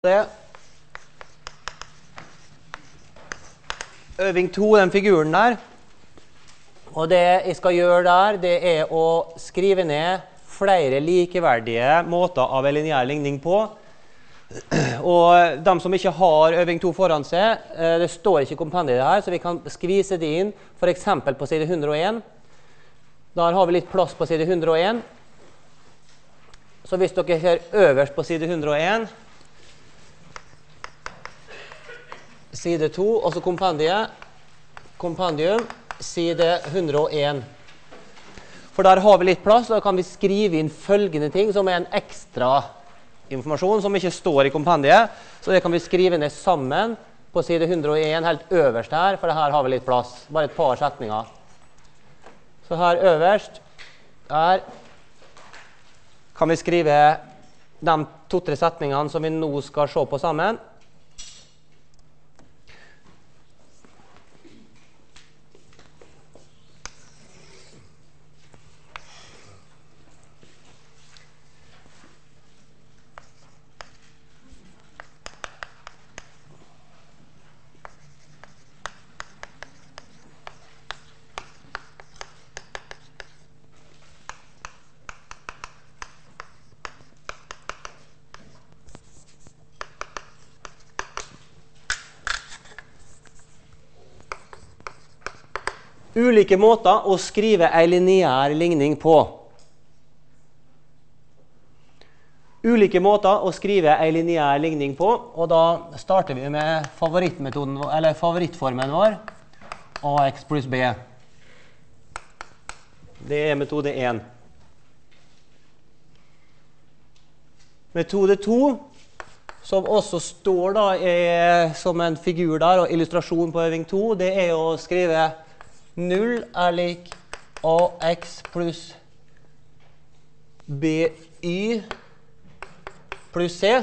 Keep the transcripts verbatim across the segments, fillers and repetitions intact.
det. Øving to, den figuren der. Og det jeg skal gjøre der, det er å skrive ned flere likeverdige måter av en lineær ligning på. Og de som ikke har øving to foran seg, det står ikke i kompendiet her, så vi kan skvise det inn, for eksempel på side hundre og en. Der har vi litt plass på side hundre og en. Så hvis dere ser øverst på side hundre og en, side to, og så kompendiet, kompendium, side hundre og en. For der har vi litt plass, og da kan vi skrive inn følgende ting, som er en ekstra informasjon, som ikke står i kompendiet. Så det kan vi skrive ned sammen på side hundre og en, helt øverst her, for her har vi litt plass. Bare et par setninger. Så her øverst, her, kan vi skrive de to-tre setningene som vi nå skal se på sammen. Ulike måter å skrive en lineær ligning på. Ulike måter å skrive en lineær ligning på, og da starter vi med favorittmetoden, eller favorittformen vår, ax pluss b. Det er metode én. Metode to, som også står da er, som en figur der, og illustrasjon på øving to, det er å skrive null er lik ax pluss by pluss c.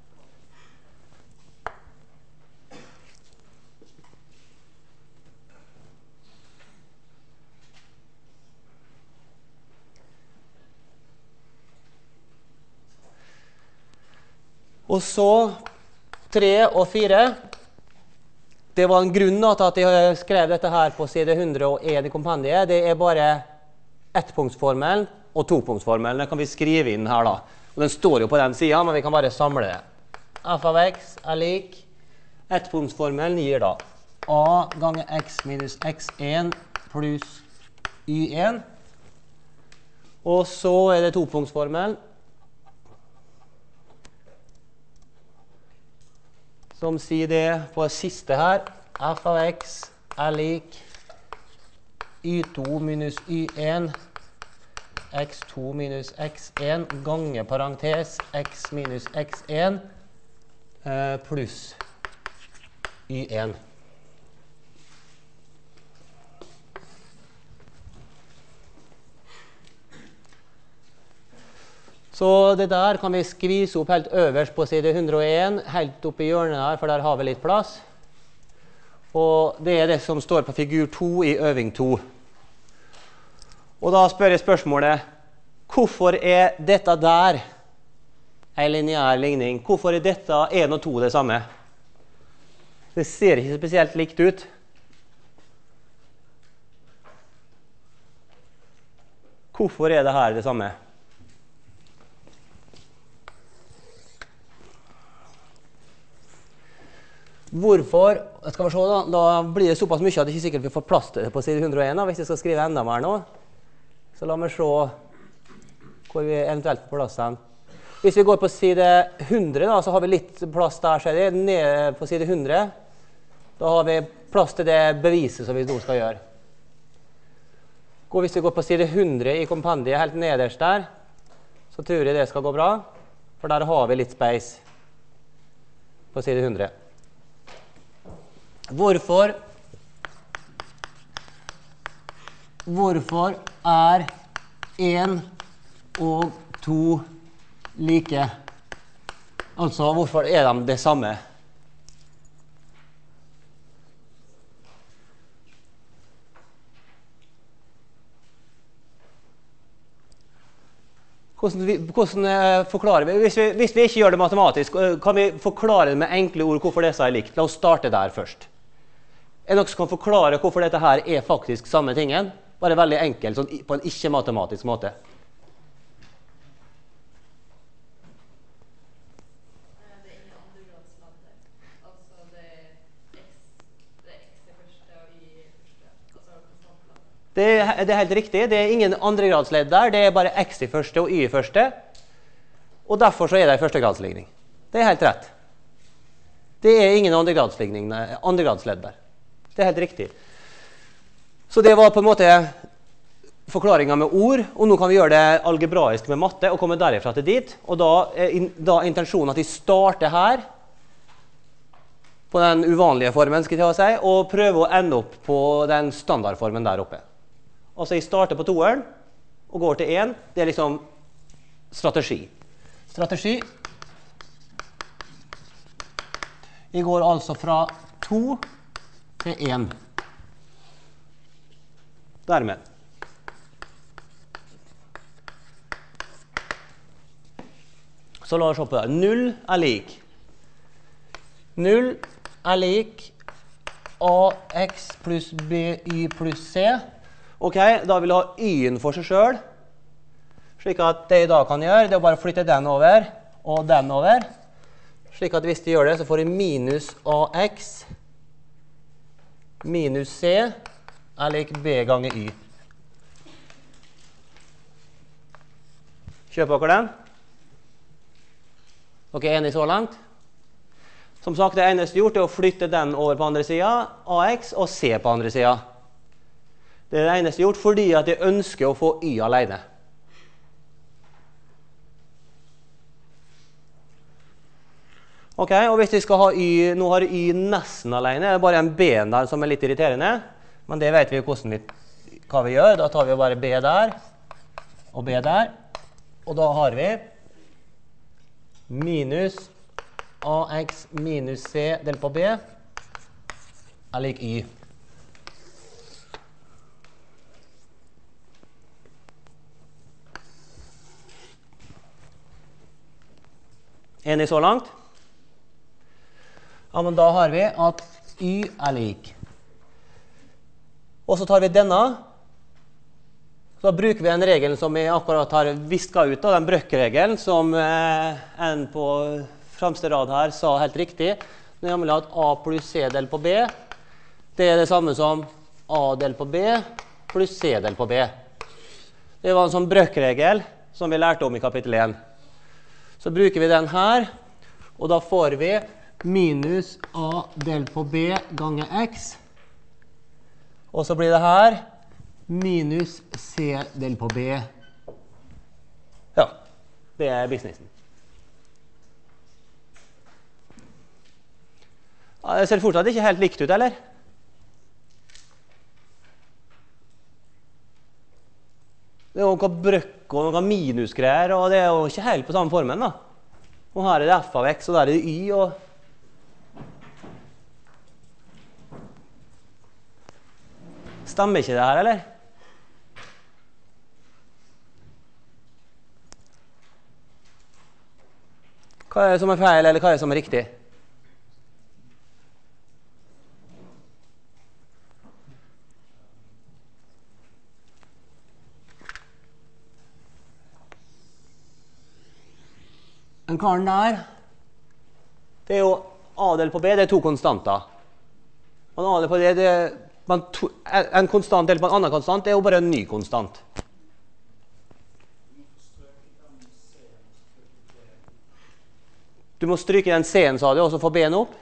Og så tre og fire. Det var en grunn til at jeg skrev dette her på side hundre og en i kompendiet. Det er bare ettpunktsformelen og topunktsformelen. Den kan vi skrive inn her da. Og den står jo på den siden, men vi kan bare samle det. F av x er lik. Ettpunktsformelen gir da a ganger x minus x en pluss y en. Og så er det topunktsformelen. Som sier det på siste her, f av x er lik y to minus y en, x to minus x en, ganger parentes x minus x en, eh, pluss y en. Så det der kan vi skvise opp helt øverst på side hundre og en, helt opp i hjørnet her, for der har vi litt plass. Og det er det som står på figur to i øving to. Og da spør jeg spørsmålet, hvorfor er dette der en lineær ligning? Hvorfor er dette en og to det samme? Det ser ikke spesielt likt ut. Hvorfor er det her det samme? Hvorfor, skal vi se da, da blir det såpass mye at det ikke sikkert vi får plass til det på side hundre og en da, hvis jeg skal skrive enda mer nå. Så la meg se hvor vi eventuelt får plass hen. Hvis vi går på side hundre da, så har vi litt plass der, ser jeg, nede på side hundre. Da har vi plass til det beviset som vi nå skal gjøre. Og hvis vi går på side hundre i kompendiet, helt nederst der, så tror jeg det skal gå bra, for der har vi litt space på side hundre. Hvorfor, hvorfor er en og to like? Altså, hvorfor er de det samme? Hvordan, vi, hvordan eh, forklarer vi? Hvis, vi? hvis vi ikke gjør det matematisk, eh, kan vi forklare med enkle ord hvorfor disse er likt? La oss starte der først. Er det noen som kan forklare hvorfor dette her er faktisk samme tingen? Bare veldig enkelt, sånn, på en ikke-matematisk måte. Det er ingen andregradsladder. Altså det er x, det er x i første og y i første. Altså konstantladder. Det, det er helt riktig. Det er ingen andregradsledd der. Det er bare x i første og y i første. Og derfor så er det en førstegradsligning. Det er helt rett. Det er ingen andregradsligning, andregradsledd der. Det er helt riktig. Så det var på en måte forklaringen med ord, og nå kan vi gjøre det algebraisk med matte og komme derifra til dit. Og da er in, da intensjonen at vi starter her, på den uvanlige formen, skal jeg si, og prøver å ende opp på den standardformen der oppe. Altså jeg starter på toeren og går til én. Det er liksom strategi. Strategi. Jeg går altså fra to til én. Dermed. Så la oss se på det. null er lik. null er lik ax pluss by pluss c. Ok, da vil jeg ha y-en for seg selv. Slik at det jeg da kan gjøre, det er å bare flytte den over og den over. Slik at hvis jeg gjør det, så får jeg minus ax minus c er lik b ganger y. Kjøper dere den? Ok, enig så langt? Som sagt, det eneste gjort er å flytte den over på andre siden, ax, og c på andre siden. Det er det eneste gjort fordi at jeg ønsker å få y alene. Ok, og hvis jeg skal ha y, nå har y nesten alene, det er bare en b der som er litt irriterende, men det vet vi hvordan vi, hva vi gjør. Da tar vi bare b der, og b der, og da har vi minus ax minus c delt på b er lik y. Enig så langt? Ja, men da har vi at y er lik. Og så tar vi denne. Så da bruker vi en regel som vi akkurat har visket ut, da, den brøkkregelen som eh, en på fremste rad her sa helt riktig. Nemlig at a pluss c delt på b, det er det samme som a delt på b pluss c delt på b. Det var en sånn brøkkregel som vi lærte om i kapittel én. Så bruker vi den her, og da får vi minus a delt på b ganger x. Og så blir det her minus c delt på b. Ja, det er businessen. Ja, det ser fortsatt ikke helt likt ut, eller? Det er jo noen brøkk og noen minusgreier, og det er jo ikke helt på samme formen, da. Og her er det f av x, og der er det y, og stemmer ikke det her, eller? Hva er det som er feil, eller hva er det som er riktig? En karen der, det er jo a delt på b, det er to konstanter. Og a delt på det, det er, man to, en konstant delt på en annen konstant, det er jo bare en ny konstant. Du må stryke den c-en, sa du, og så få b-en opp.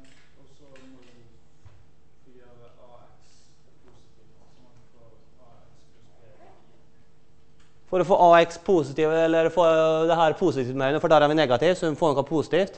For å få ax positiv, eller få det her positivt med, for der er vi negativ, så vi får noe positivt.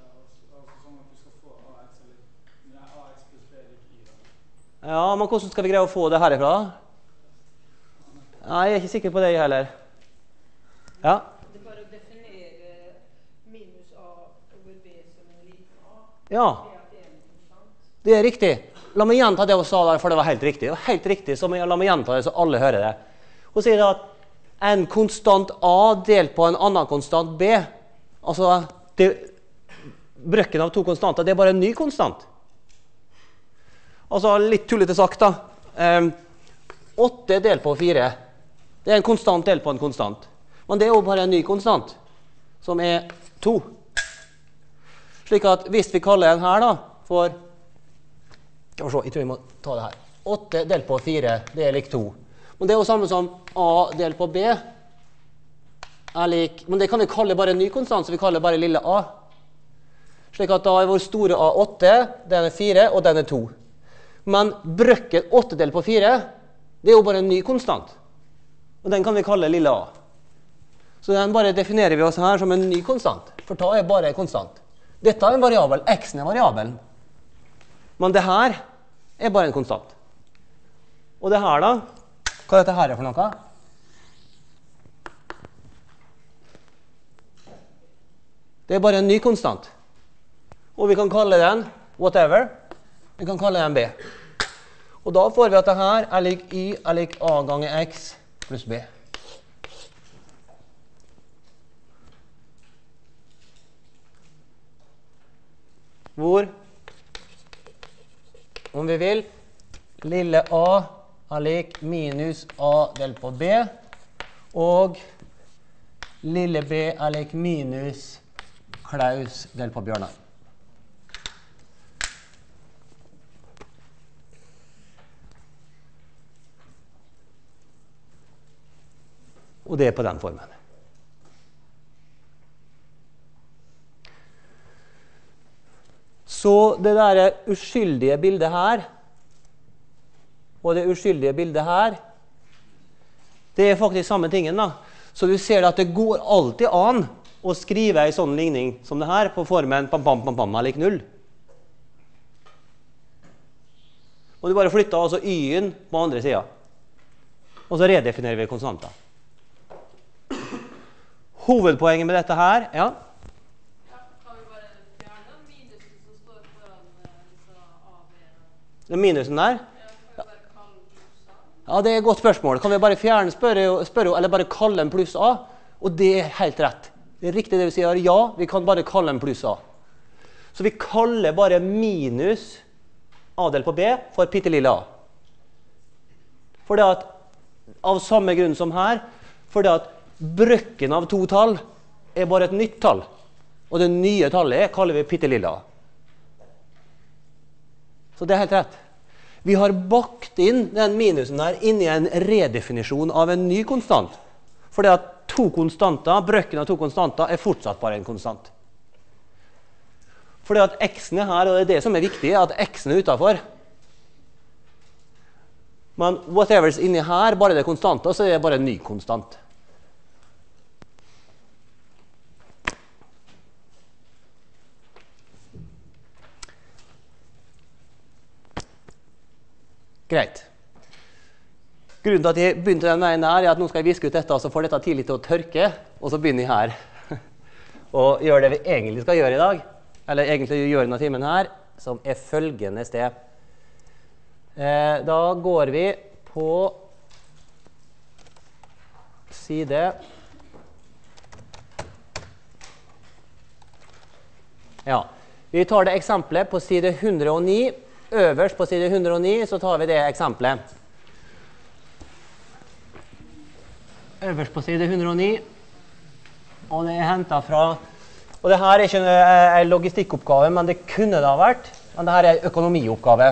Ja, men hvordan skal vi greie å få det herifra? Nei, jeg er ikke sikker på det heller. Ja. Det er bare å definere minus a over b som en liten a. Ja. Det er riktig. La meg gjenta det hun sa der, for det var helt riktig. Det var helt riktig, så la meg gjenta det så alle hører det. Hun sier at en konstant A delt på en annen konstant B. Altså, det, brøkken av to konstanter, det er bare en ny konstant. Altså, litt tullete sagt da. Um, åtte delt på fire. Det er en konstant delt på en konstant. Men det er jo bare en ny konstant, som er to. Slik at hvis vi kaller den her da, for... Jeg tror jeg må ta det her. åtte delt på fire, det er lik to. Men det er jo samme som A delt på B er lik, men det kan vi kalle bare en ny konstant, så vi kaller bare lille a. Slik at da er vår store A åtte, den er fire, og den er to. Men brøkken åtte delt på fire, det er jo bare en ny konstant. Og den kan vi kalle lille a. Så den bare definerer vi oss her som en ny konstant, for da er bare en konstant. Dette er en variabel, x-en er variabelen. Men det her er bare en konstant. Og det her da, hva er dette her for noe? Det er bare en ny konstant. Og vi kan kalle den whatever. Vi kan kalle den b. Og da får vi at det her er lik y er lik a ganger x pluss b. Hvor, om vi vil, lille a er lik minus a delt på b, og lille b er lik minus Klaus delt på Bjørnar. Og det er på den formen. Så det der uskyldige bildet her, og det uskyldige bildet her, det er faktisk samme tingen da. Så du ser at det går alltid an å skrive en sånn ligning som det her på formen pam, pam, pam, pam er lik null. Og du bare flytter altså y-en på andre siden. Og så redefinerer vi konstanter. Hovedpoenget med dette her, ja. Ja, kan vi bare fjerne minusen som står foran disse A, B? Den minusen der? Ja, kan vi bare kalle pluss A? Ja, det er et godt spørsmål. Kan vi bare fjerne spørre, spørre eller bare kalle den pluss A? Og det er helt rett. Det er riktig det vi sier. Ja, vi kan bare kalle den pluss A. Så vi kaller bare minus A delt på B for pittelille A. For det at, av samme grunn som her, for det at brøkken av to tall er bare et nytt tall. Og det nye tallet kaller vi pittelille A. Så det er helt rett. Vi har bakt inn den minusen her inn i en redefinisjon av en ny konstant. For det at to konstanter, brøkken av to konstanter, er fortsatt bare en konstant. For det at x-en er her, og det er det som er viktig, at x-en er utenfor. Men whatever er inni her, bare det konstanter, så er det bare en ny konstant. Greit. Grunnen til at jeg begynte den veien her, er at nå skal jeg viske ut dette, og så får dette tid litt til å tørke, og så begynner jeg her. Og gjør det vi egentlig skal gjøre i dag, eller egentlig gjør denne timen her, som er følgende sted. Eh, da går vi på side Ja, vi tar det eksempelet på side hundre og ni. Øverst på side hundre og ni så tar vi det eksempelet. Øverst på side hundre og ni, og det er hentet fra, og det her er ikke en logistikkoppgave, men det kunne det ha vært, men det her er en økonomioppgave.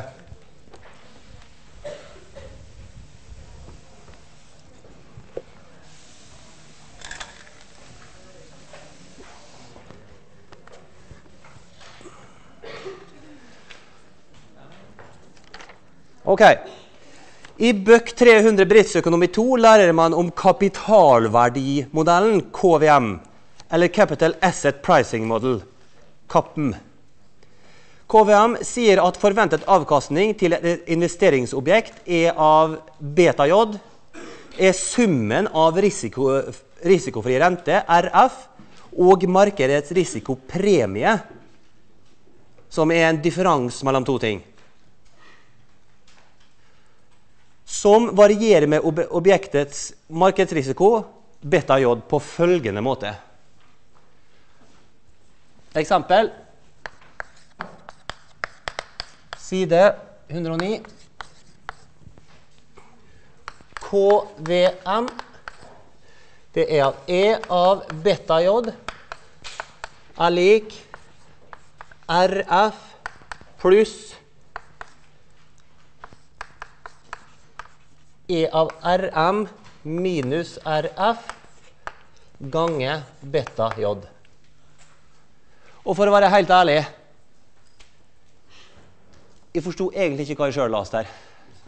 Ok. I bøk tre hundre bedriftsøkonomi to lærer man om kapitalverdimodellen K V M, eller Capital Asset Pricing Model, C A P M. K V M sier at forventet avkastning til et investeringsobjekt E av beta J er summen av risiko, risikofri rente, R F, og markedets risikopremie, som er en differens mellom to ting, som varierer med ob objektets markedsrisiko beta-J på følgende måte. Eksempel. Side hundre og ni. K V M. Det er at E av beta-J er lik R F pluss E av R M minus R F gange beta-J. Og for å være helt ærlig, jeg forstod egentlig ikke hva jeg selv leste her.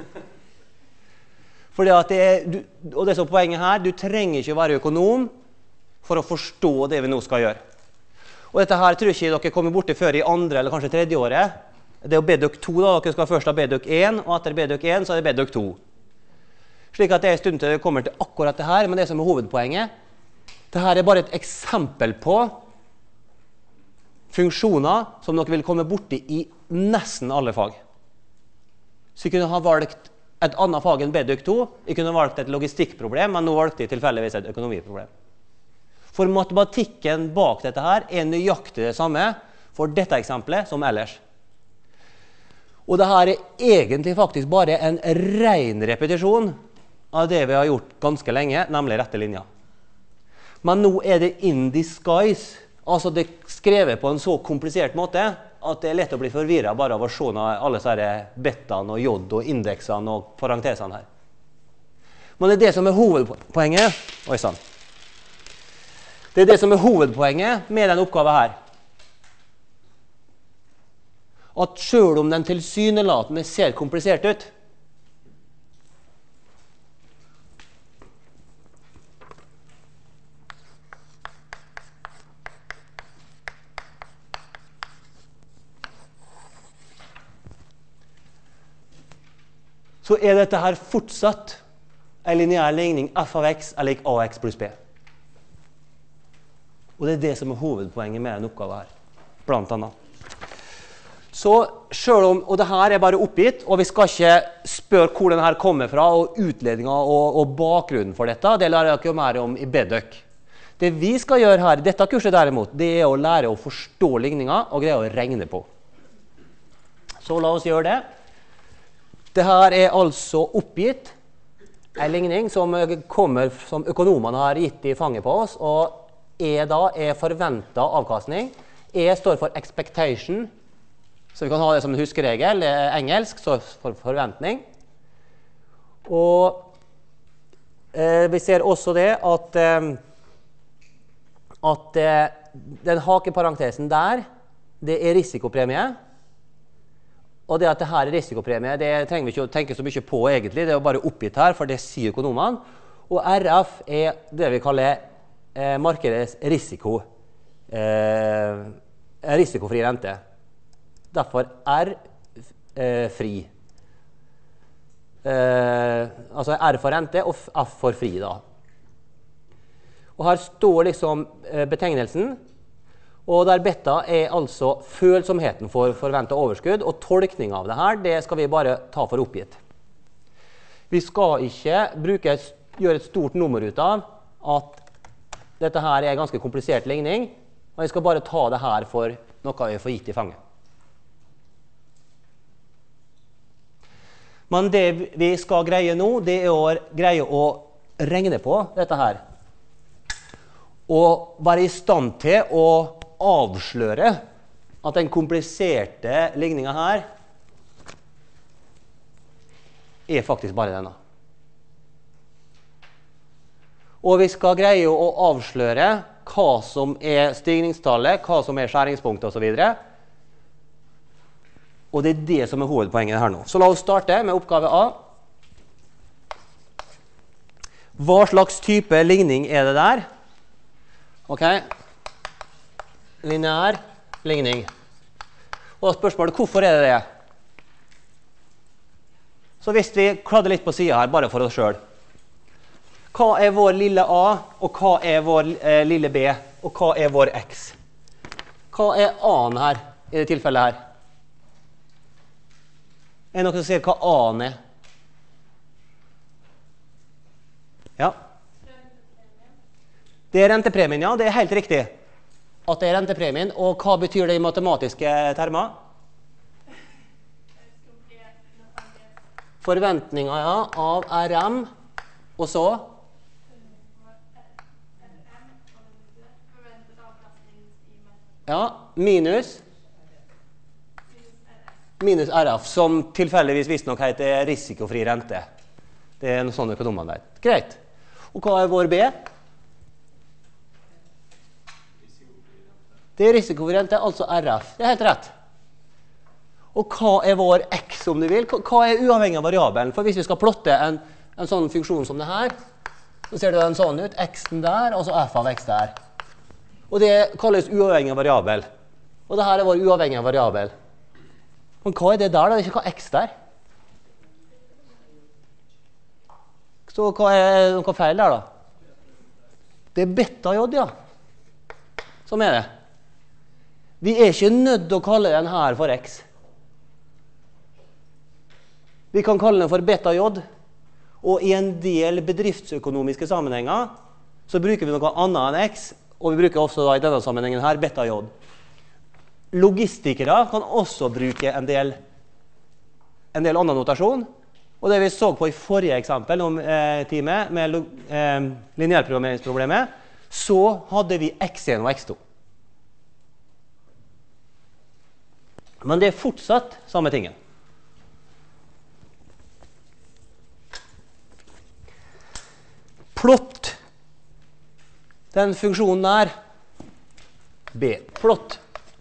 Fordi at det er, du, og det som er poenget her, du trenger ikke være økonom for å forstå det vi nå skal gjøre. Og dette her tror jeg ikke dere kommer borti før i andre eller kanskje tredje året. Det er jo B D U C to da, dere skal først ha B D U C én, og etter B D U C én så er det B D U C to. Slik at det er en stund til det kommer til akkurat det her, men det som er hovedpoenget, det her er bare et eksempel på funksjoner som dere vil komme borti i nesten alle fag. Så jeg kunne ha valgt et annet fag enn B D U C to, jeg kunne valgt et logistikkproblem, men nå valgte jeg tilfeldigvis et økonomiproblem. For matematikken bak dette her er nøyaktig det samme for dette eksempelet som ellers. Og det her er egentlig faktisk bare en ren repetisjon av det vi har gjort ganske lenge, nemlig rette linjer. Men nå er det in disguise, altså det er skrevet på en så komplisert måte at det er lett å bli forvirret bare av å se alle disse betaene og j og indeksene og parentesene her. Men det er det som er hovedpoenget. Oi, sann. Det er det som er hovedpoenget med den oppgaven her. At selv om den tilsynelatende ser komplisert ut, så er dette her fortsatt en lineær ligning f av x er lik ax pluss b. Og det er det som er hovedpoenget med en oppgave her, blant annet. Så selv om, og det her er bare oppgitt, og vi skal ikke spørre hvor denne her kommer fra, og utledningen og, og bakgrunnen for dette, det lærer jeg ikke mer om i B D U C. Det vi skal gjøre her, i dette kurset derimot, det er å lære å forstå ligninger og greie å regne på. Så la oss gjøre det. Dette er altså oppgitt en ligning som kommer som økonomene har gitt i fanget på oss, og E da er forventet avkastning. E står for expectation, så vi kan ha det som en huskeregel. Det er engelsk, så for forventning. Og eh, vi ser også det at, eh, at eh, den hakeparentesen der, det er risikopremie. Og det at det her er risikopremie, det trenger vi ikke å tenke så mye på egentlig. Det er jo bare oppgitt her, for det sier økonomene. Og R F er det vi kaller eh, markedets risiko. Eh, risikofri rente. Derfor R eh, fri. Eh, altså R for rente og F for fri da. Og her står liksom eh, betegnelsen, og der beta er altså følsomheten for forventet overskudd, og tolkning av det her, det skal vi bare ta for oppgitt. Vi skal ikke bruke, gjøre et stort nummer ut av at dette her er en ganske komplisert ligning, og vi skal bare ta det her for noe vi får gitt i fanget. Men det vi skal greie nå, det er å greie å regne på dette her. Og være i stand til å avsløre at den kompliserte ligningen her er faktisk bare denne. Og vi skal greie å avsløre hva som er stigningstallet, hva som er skjæringspunktet og så videre. Og det er det som er hovedpoenget her nå. Så la oss starte med oppgave A. Hva slags type ligning er det der? Ok. Lineær ligning. Og spørsmålet, hvorfor er det det? Så hvis vi kladder litt på siden her, bare for oss selv. Hva er vår lille A, og hva er vår eh, lille B, og hva er vår X? Hva er A-en her, i det tilfellet her? Er det noen som sier hva A-en er? Ja. Det er rentepremien, ja. Det er helt riktig at det er rentepremien. Og hva betyr det i matematiske termer? Forventninger, ja, av R M, og så? Ja, minus? Minus R F, som tilfeldigvis visstnok heter risikofri rente. Det er noe sånn økonomene vet. Greit. Og hva er vår B? Det er risikofri rente, altså R F. Det er helt rett. Og hva er vår X, om du vil? Hva er uavhengig av variabelen? For hvis vi skal plotte en, en sånn funksjon som det her, så ser det en sånn ut, X-en der, og så F av X der. Og det kalles uavhengig av variabel. Og det her er vår uavhengig av variabel. Men hva er det der da? Det er ikke hva X der. Så hva er noe feil der da? Det er beta-J, ja. Som er det. Vi er ikke nødt til å kalle den her for X. Vi kan kalle den for beta-J, og i en del bedriftsøkonomiske sammenhenger så bruker vi noe annet enn X, og vi bruker også da, i denne sammenhengen her beta-J. Logistikere kan også bruke en del, en del annen notasjon, og det vi så på i forrige eksempel om eh, time med eh, lineærprogrammeringsproblemet, så hadde vi X en og X to. Men det er fortsatt samme tingen. Plott. Den funksjonen er B. Plott.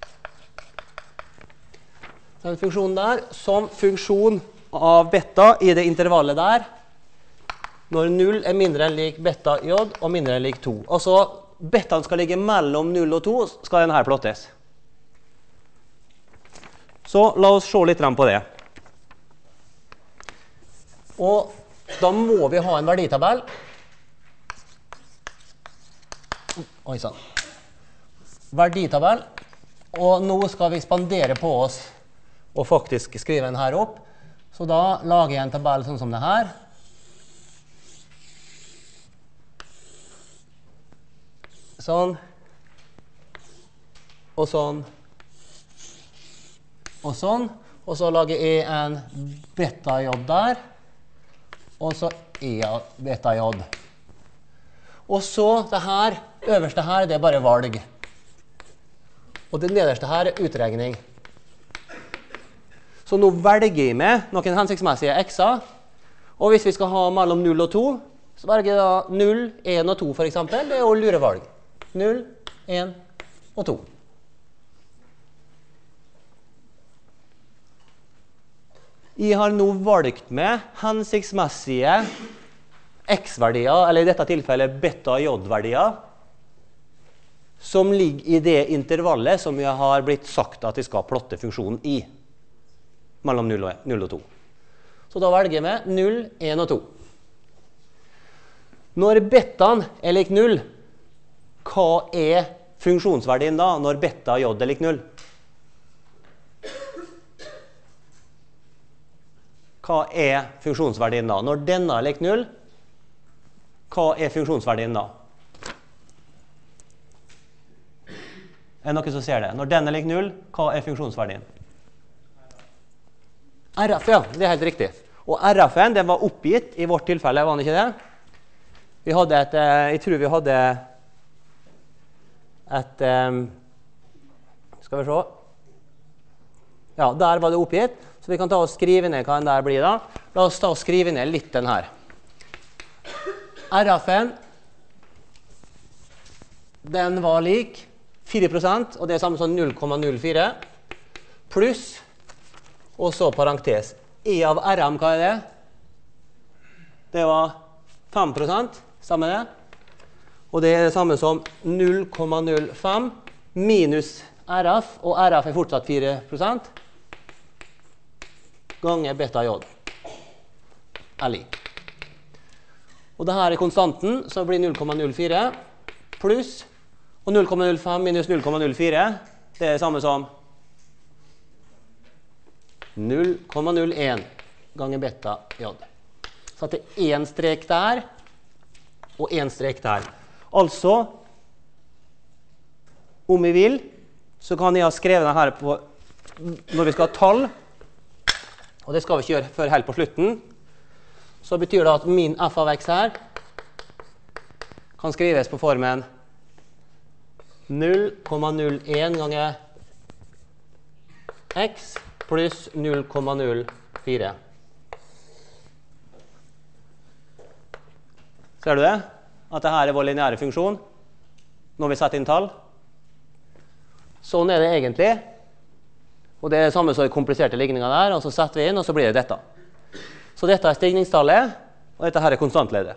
Den funksjonen der som funksjon av beta i det intervallet der, når null er mindre enn lik beta J og mindre enn lik to. Altså, betaen skal ligge mellom null og to, skal den her plottes. Så la oss se litt på det. Og da må vi ha en verditabell. Oi sann. Verditabell. Og nå skal vi spandere på oss og faktisk skrive den her opp. Så da lager jeg en tabell sånn som det her. Sånn. Og sånn. Og sånn. Og så lager jeg en beta-J der. Og så E beta-J. Og så det her, øverste her, det er bare valg. Og det nederste her er utregning. Så nå velger jeg med noen hensiktsmessige x-er. Og hvis vi skal ha mellom null og to, så velger jeg da null, en og to for eksempel. Det er jo lurevalg. null, en og to. Jeg har nå valgt med hensiktsmessige x-verdier, eller i dette tilfellet beta-j-verdier, som ligger i det intervallet som jeg har blitt sagt at jeg skal plotte funksjonen i, mellom null og to. Så da velger jeg med null, en og to. Når betaen er lik null, hva er funksjonsverdien da, når beta-j er lik null? Hva er funksjonsverdien da? Når denne er lik null, hva er funksjonsverdien da? Er det noen som ser det? Når den er lik null, hva er funksjonsverdien? R F, ja, det er helt riktig. Og R F-en, den var oppgitt i vårt tilfelle, var den ikke det? Vi hadde et, jeg tror vi hadde et, skal vi se. Ja, der var det oppgitt. Så vi kan ta og skrive ned hva den der blir da. La oss ta og skrive ned litt den her. R F-en, den var lik fire prosent, og det er samme som null komma null fire, pluss, og så parentes. E av R M, hva er det? Det var fem prosent, samme det. Og det er det samme som null komma null fem minus R F, og R F er fortsatt fire prosent, ganger beta-j. Er lik. Og dette er konstanten, så blir null komma null fire pluss, og null komma null fem minus null komma null fire, det er det samme som null komma null en ganger beta-j. Så det er en strek der, og en strek der. Altså, om vi vil, så kan jeg ha skrevet den her på, når vi skal ha tall, og det skal vi ikke gjøre før helt på slutten, så betyr det at min f av x her kan skrives på formen null komma null en ganger x pluss null komma null fire. Ser du det? At dette er vår lineære funksjon når vi setter inn tall. Sånn er det egentlig. Og det er det samme som i kompliserte ligninger der, og så setter vi inn, og så blir det dette. Så dette er stigningstallet, og dette her er konstantleddet.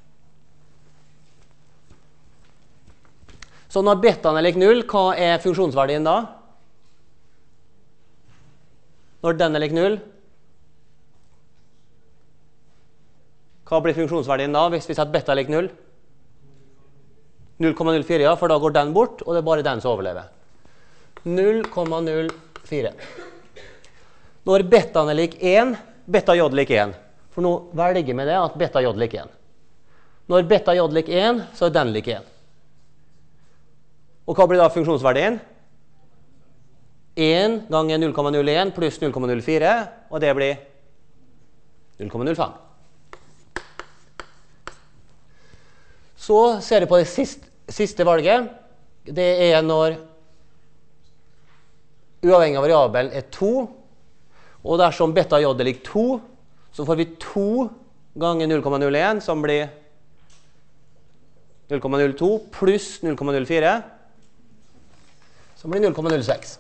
Så når betaen er lik null, hva er funksjonsverdien da? Når den er lik null, hva blir funksjonsverdien da, hvis vi setter beta lik null? null komma null fire, ja, for da går den bort, og det er bare den som overlever. null komma null fire. Når betaen er lik én, beta j lik én. For nå velger vi det at beta j lik én. Når beta j lik én, så er den lik én. Og hva blir da funksjonsverdien? én ganger null komma null en pluss null komma null fire, og det blir null komma null fem. Så ser du på det siste, siste valget. Det er når uavhengig av variabelen er to, og dersom beta j er lik to, så får vi to ganger null komma null en, som blir null komma null to pluss null komma null fire, som blir null komma null seks.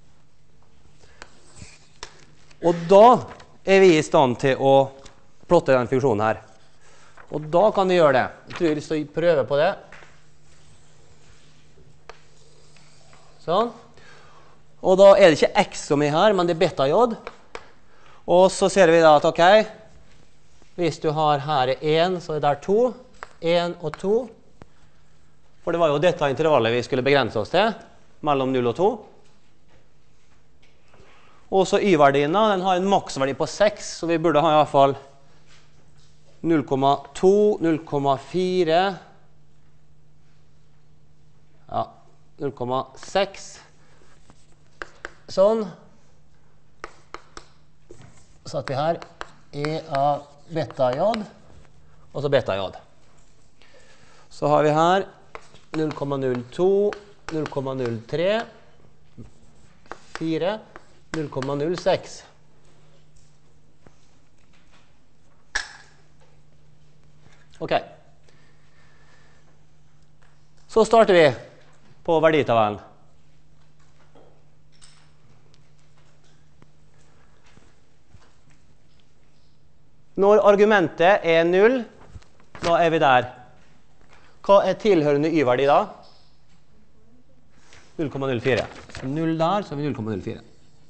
Og da er vi i stand til å plotte den funksjonen her. Og da kan vi gjøre det. Jeg tror jeg har lyst til å prøve på det. Sånn. Og da er det ikke x som er her, men det er beta j. Og så ser vi da at, ok, hvis du har her én, så er det to. én og to. For det var jo dette intervallet vi skulle begrense oss til, mellom null og to. Og så y-verdien, den har en maksverdi på seks, så vi burde ha i hvert fall null komma to, null komma fire, ja, null komma seks, sånn. Så satt vi her e av beta j, og så beta j. Så har vi her null komma null to, null komma null tre, fire, null komma null seks. Ok. Så starter vi på verditabellen. Når argumentet er null, da er vi der. Hva er tilhørende y-verdi da? null komma null fire. null der, så har vi null komma null fire.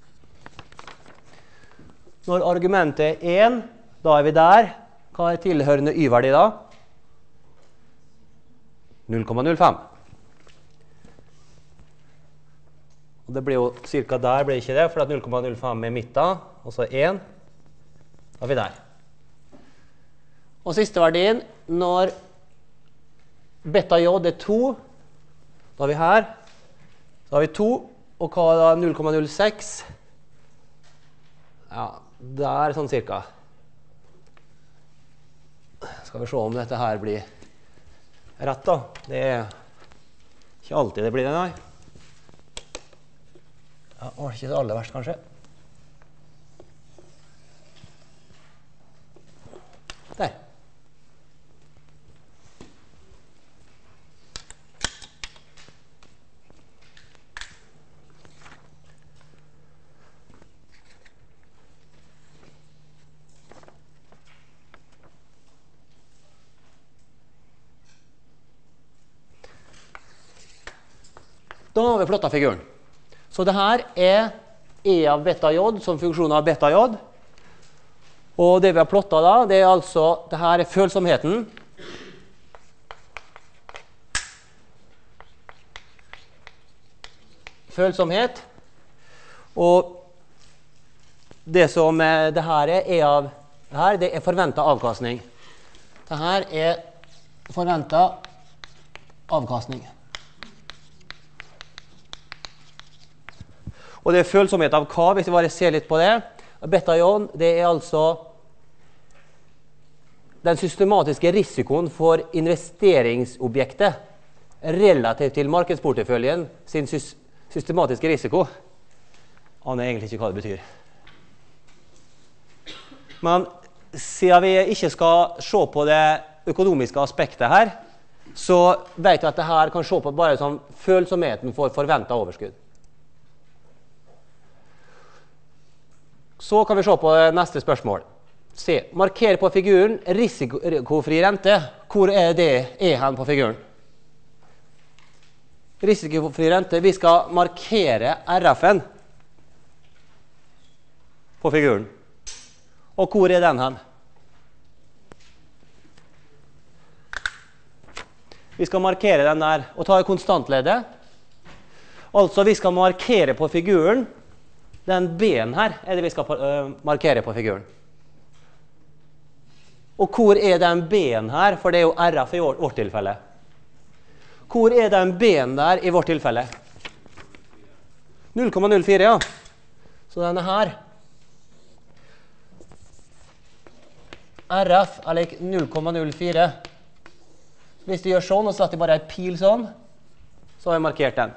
Når argumentet er én, da er vi der. Hva er tilhørende y-verdi da? null komma null fem. Og det blir jo cirka der, blir det ikke det, for at null komma null fem er midten, og så én. Da er vi der. Og siste verdien, når beta j er to, da er vi her. Da har vi to, og hva er da null komma null seks? Ja, der sånn cirka. Skal vi se om dette her blir rett da. Det er ikke alltid det blir det, nei. Ja, det var ikke det aller verst, kanskje. Der. Da har vi plottet figuren. Så det her er e av beta j som funksjon av beta j. Og det vi har plottet da, det er altså, det her er følsomheten. Følsomhet. Og det som det her er, er av, det her det er forventet avkastning. Det her er forventet avkastning. Og det er følsomhet av hva, hvis vi bare ser litt på det. Beta-ion, det er altså den systematiske risikoen for investeringsobjektet relativt til markedsporteføljen sin systematiske risiko. Aner egentlig ikke hva det betyr. Men siden vi ikke skal se på det økonomiske aspektet her, så vet vi at det her kan se på bare som følsomheten for forventet overskudd. Så kan vi se på neste spørsmål. Se, marker på figuren risikofri rente. Hvor er det er hen på figuren? Risikofri rente, vi skal markere R F-en på figuren. Og hvor er den hen? Vi skal markere den der, og ta i konstantleddet. Altså, vi skal markere på figuren, den B-en her er det vi skal uh, markere på figuren. Og hvor er den B-en her, for det er jo R F i vårt, vårt tilfelle. Hvor er den B-en der i vårt tilfelle? null komma null fire, ja. Så den er her. R F er lik null komma null fire. Hvis du gjør sånn, og setter bare en pil sånn, så har jeg markert den.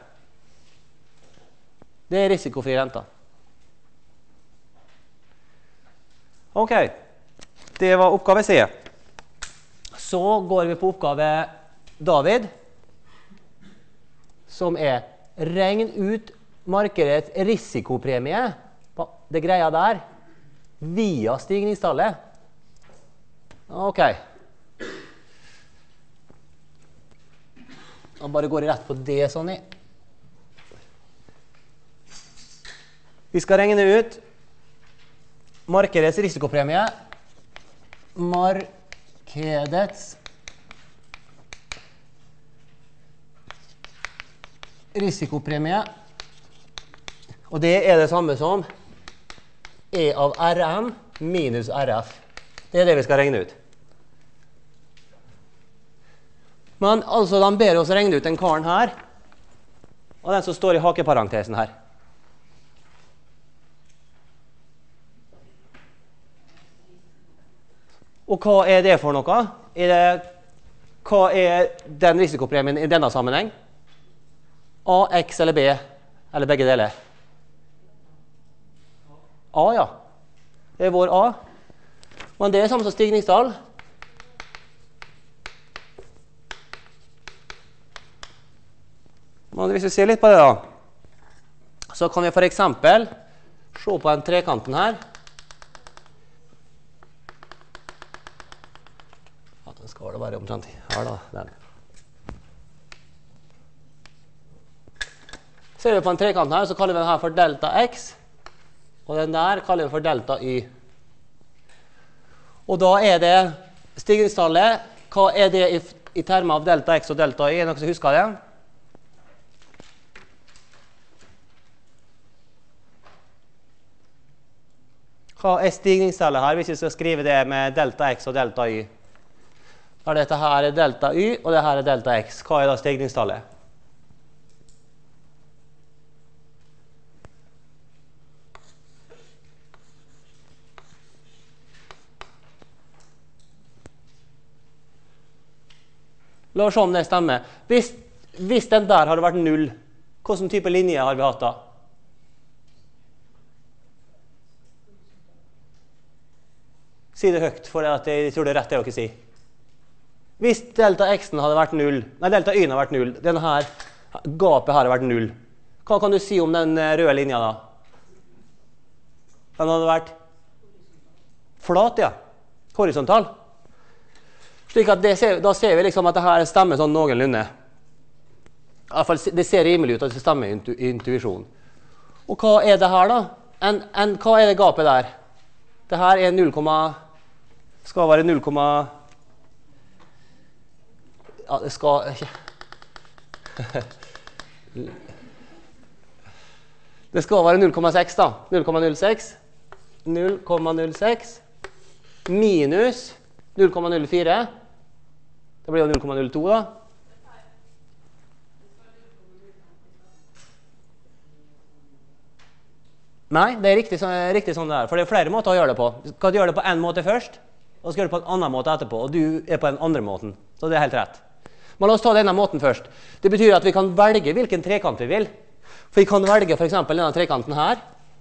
Det er risikofri renta. Ok, det var oppgave C. Så går vi på oppgave David, som er regn ut markedets risikopremie, det greia der, via stigningstallet. Ok. Og bare går rett på det sånn i. Vi skal regne ut markedets risikopremie. Markedets risikopremie. Og det er det samme som E av R M minus R F. Det er det vi skal regne ut. Men altså, de ber oss regne ut den karen her, og den som står i hakeparentesen her. Og hva er det for noe? Er det, hva er den risikopremien i denne sammenheng? A, X eller B? Eller begge deler? A, ja. Det er vår A. Men det er samme som stigningstall. Men hvis vi ser litt på det da, så kan vi for eksempel se på den trekanten her. Ja, den skal det være omtrent her da, den. Ser vi på den trekanten her, så kaller vi den her for delta X, og den der kaller vi for delta Y. Og da er det stigningstallet, hva er det i, i termer av delta X og delta Y? Er det noen som husker det? Hva er stigningstallet her, hvis vi skal skrive det med delta X og delta Y? Da er dette her er delta Y, og det her er delta X. Hva er da stigningstallet? La oss se om det stemmer. Hvis, hvis den der hadde vært null, hvilken type linje har vi hatt da? Si det høyt, for jeg tror det er rett det dere sier. Hvis delta X-en hadde vært null, nei, delta Y-en hadde vært null, denne her, gapet her hadde vært null. Hva kan du si om den røde linja da? Den hadde vært flat, ja. Horisontal. Slik at det ser, da ser vi liksom at det her stemmer sånn noenlunde. I hvert fall, det ser rimelig ut at det stemmer i intu, intuisjon. Og hva er det her da? En, en, hva er det gapet der? Det her er null, skal være null, ja, det skal ikke. Det skal være null komma seks da. null komma null seks. null komma null seks minus null komma null fire. Det blir jo null komma null to da. Nei, det er riktig, riktig sånn det er. For det er flere måter å gjøre det på. Du kan gjøre det på en måte først, og så skal gjøre det på en annen måte etterpå. Og du er på den andre måten. Så det er helt rett. Men la oss ta denne måten først. Det betyr at vi kan velge hvilken trekant vi vil. For vi kan velge for eksempel denne trekanten her.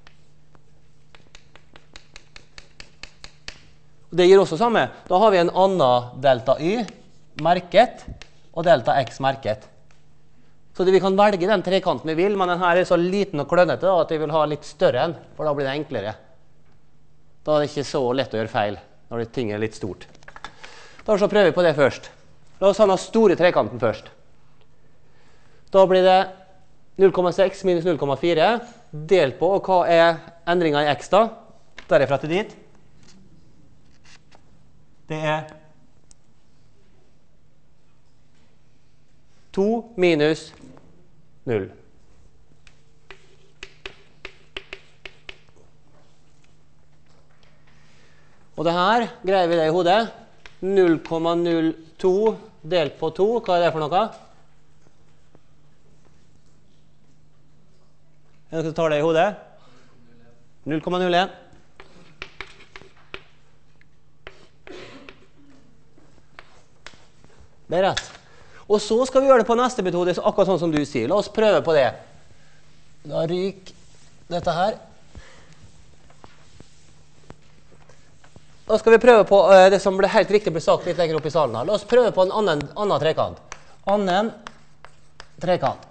Det gir også samme. Da har vi en annen delta y merket og delta x merket. Så vi kan velge den trekanten vi vil, men den her er så liten og klønnete at vi vil ha litt større enn, for da blir det enklere. Da er det ikke så lett å gjøre feil når ting er litt stort. Da så prøver vi på det først. La oss ha den store trekanten først. Da blir det null komma seks minus null komma fire delt på, og hva er endringen i x da? Derifra til dit. Det er to minus null. Og det her greier vi det i hodet. null komma null to delt på to. Hva er det for noe? Er det noen som tar det i hodet? null komma null en. Det er rett. Og så skal vi gjøre det på neste metode, akkurat sånn som du sier. La oss prøve på det. Da ryker dette her. Da skal vi prøve på uh, det som ble helt riktig ble sagt litt lenger opp i salen her. La oss prøve på en annen, annen trekant. Annen trekant.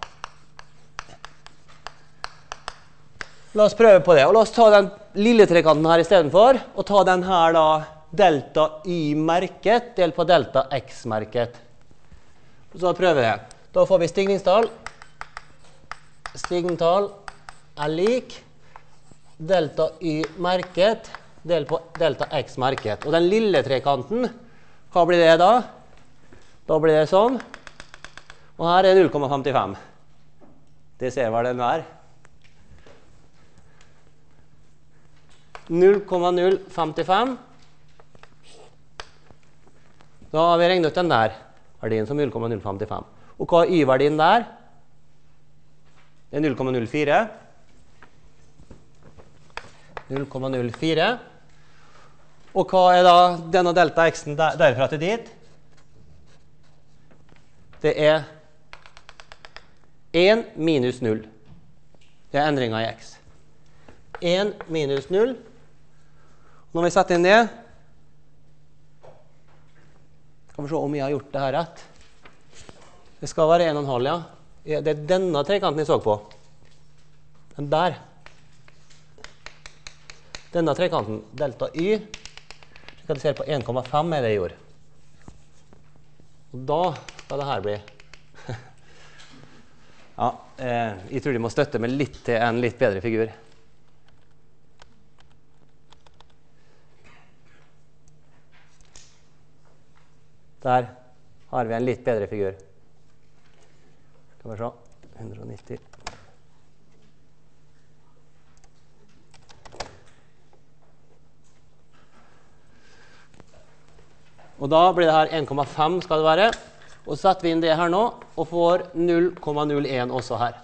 La oss prøve på det. Og la oss ta den lille trekanten her i stedet for, og ta den her da delta y-merket delt på delta x-merket. Så prøver vi det. Da får vi stigningstall. Stigningstall er lik delta y-merket delt på delta x-merket. Og den lille trekanten, hva blir det da? Da blir det sånn. Og her er null komma femtifem. Det ser hva den er. null komma null femtifem. Da har vi regnet ut den der verdien som null komma null femtifem. Og hva er y-verdien der? Det er null komma null fire. null komma null fire. Og hva er da denne delta x-en der, derfra til dit? Det er en minus null. Det er endringen i x. en minus null. Når vi setter inn det, skal vi se om jeg har gjort det her rett. Det skal være en komma fem, ja. Det er denne trekanten jeg så på. Den der. Denne trekanten, delta y, slik at jeg ser på en komma fem er det jeg gjorde. Og da skal det her bli. Ja, eh, jeg tror de må støtte meg litt til en litt bedre figur. Der har vi en litt bedre figur. Skal vi se. hundre nitti. Og da blir det her en komma fem skal det være. Og setter vi inn det her nå, og får null komma null en også her.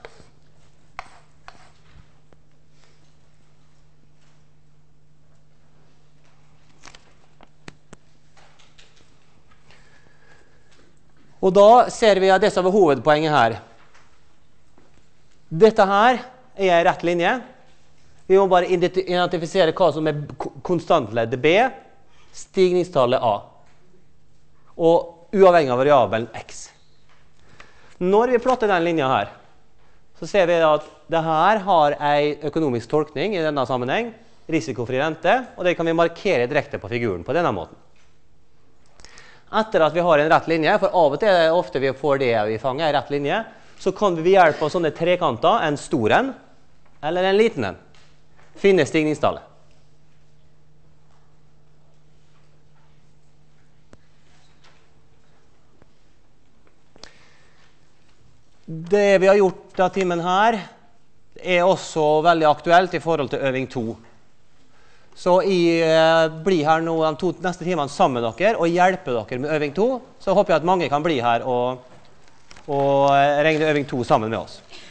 Og da ser vi at det som er hovedpoenget her. Dette her er en rett linje. Vi må bare identifisere hva som er konstantleddet B, stigningstallet A, og uavhengig av variabelen x. Når vi plotter den linja her, så ser vi at det her har en økonomisk tolkning i denne sammenheng, risikofri rente, og det kan vi markere direkte på figuren på denne måten. Etter at vi har en rett linje, for av og til er det ofte vi får det vi fanger, en rett linje, så kan vi ved hjelp av sånne trekanter, en stor en, eller en liten en, finne stigningstallet. Det vi har gjort av timen her, er også veldig aktuelt i forhold til øving to. Så jeg eh, blir her nå de to neste timene sammen med dere og hjelper dere med øving to. Så håper jeg at mange kan bli her og, og regne øving to sammen med oss.